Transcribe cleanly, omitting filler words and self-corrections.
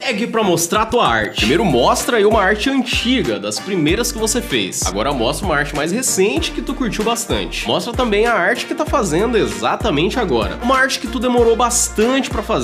Pegue pra mostrar a tua arte. Primeiro mostra aí uma arte antiga, das primeiras que você fez. Agora mostra uma arte mais recente que tu curtiu bastante. Mostra também a arte que tá fazendo exatamente agora. Uma arte que tu demorou bastante pra fazer.